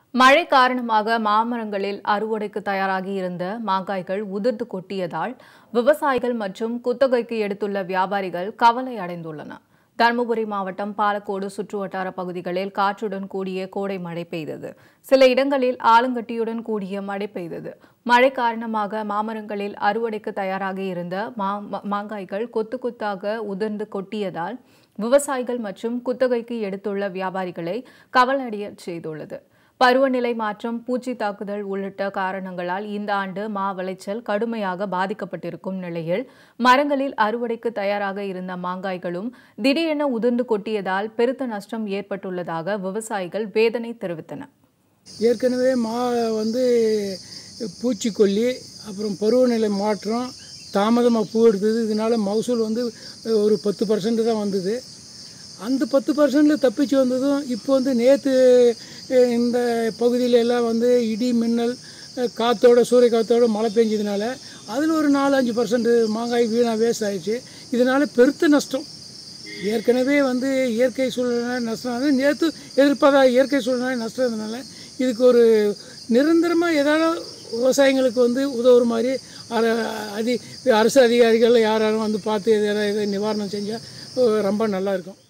மழை காரணமாக மாமரங்களில் அறுவடைக்கு தயாராகி இருந்த மாங்காய்கள் உதிர்ந்து கொட்டியதால் விவசாயிகள் மற்றும் குத்தகைக்கு எடுத்துள்ள வியாபாரிகள் கவலை அடைந்துள்ளனர். தருமபுரி மாவட்டம் பாலக்கோடு சுற்றுவட்டார பகுதிகளில் காற்றுடன் கூடிய கோடை மழை பெய்தது. சில இடங்களில் ஆலங்கட்டியுடன் கூடிய மழை பெய்தது. மழை காரணமாக மாமரங்களில் அறுவடைக்கு தயாராகி இருந்த மாங்காய்கள் கொத்து கொத்தாக உதிர்ந்து கொட்டியதால் விவசாயிகள் மற்றும் குத்தகைக்கு எடுத்துள்ள வியாபாரிகளை கவலையடையச் செய்துள்ளது. பருவநிலை மாற்றம், பூச்சி தாக்குதல் உள்ளிட்ட காரணங்களால் இந்த ஆண்டு மா விளைச்சல் கடுமையாக பாதிக்கப்பட்டிருக்கும் நிலையில் மரங்களில் அறுவடைக்கு தயாராக இருந்த மாங்காய்களும் திடீரென உதிர்ந்து கொட்டியதால் பெருத்த நஷ்டம் ஏற்பட்டுள்ளதாக விவசாயிகள் வேதனை தெரிவித்தனர். ஏற்கனவே மா பூச்சிக்கொல்லி, அப்புறம் பருவநிலை மாற்றம், தாமதமாக பூ எடுத்தது. இதனால மகசூல் ஒரு 10% தான் வந்தது. அந்த 10%ல் தப்பிச்சு வந்ததும் இப்போ நேற்று இந்த பகுதியில் எல்லாம் இடி மின்னல் காற்றோட சூரிய காற்றோட மழை பெஞ்சதுனால அதில் ஒரு 4-5% மாங்காய் வீணாக வேஸ்ட் ஆகிடுச்சு. இதனால் பெருத்த நஷ்டம். ஏற்கனவே இயற்கை சூழ்நிலை நஷ்டம், நேற்று எதிர்பாராத இயற்கை சூழ்நிலை நஷ்டம்னால இதுக்கு ஒரு நிரந்தரமாக ஏதாவது விவசாயிங்களுக்கு உதவுற மாதிரி அரசு அதிகாரிகள் யாரும் பார்த்து எதாவது நிவாரணம் செஞ்சால் ரொம்ப நல்லா இருக்கும்.